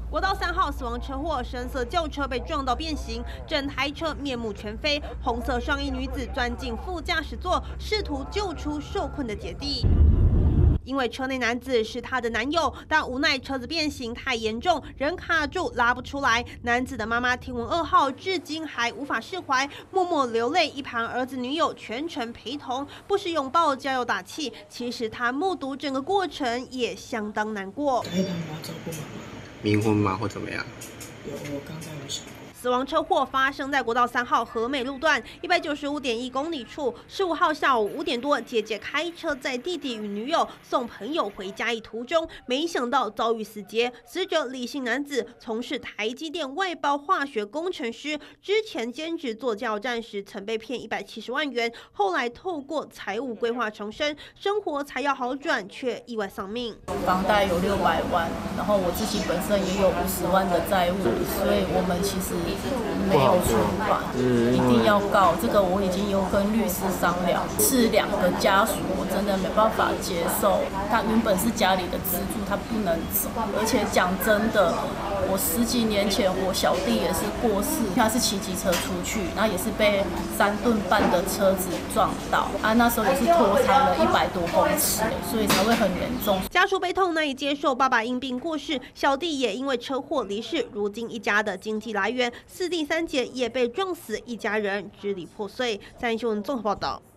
国道3号死亡车祸，深色轿车被撞到变形，整台车面目全非。红色上衣女子钻进副驾驶座，试图救出受困的姐弟。因为车内男子是她的男友，但无奈车子变形太严重，人卡住拉不出来。男子的妈妈听闻噩耗，至今还无法释怀，默默流泪，一旁儿子女友全程陪同，不时拥抱加油打气。其实他目睹整个过程也相当难过。 可以让我照顾妈妈。 冥婚吗？或怎么样？ 有，我刚才有想。 死亡车祸发生在国道3号和美路段195.1公里处。15号下午5点多，姐姐开车载弟弟与女友送朋友回家一途中，没想到遭遇死劫。死者李姓男子从事台积电外包化学工程师，之前兼职做加油站时曾被骗170万元，后来透过财务规划重生，生活才要好转，却意外丧命。 房贷有600万，然后我自己本身也有50万的债务，所以我们其实没有出版，一定要告。这个我已经有跟律师商量，是2个家属，我真的没办法接受。他原本是家里的支柱，他不能走。而且讲真的，我10几年前我小弟也是过世，他是骑机车出去，然后也是被3吨半的车子撞到，那时候也是拖长了100多公尺，所以才会很严重。 家属悲痛难以接受，爸爸因病过世，小弟也因为车祸离世，如今一家的经济来源4弟3姐也被撞死，一家人支离破碎。三立新闻综合报道。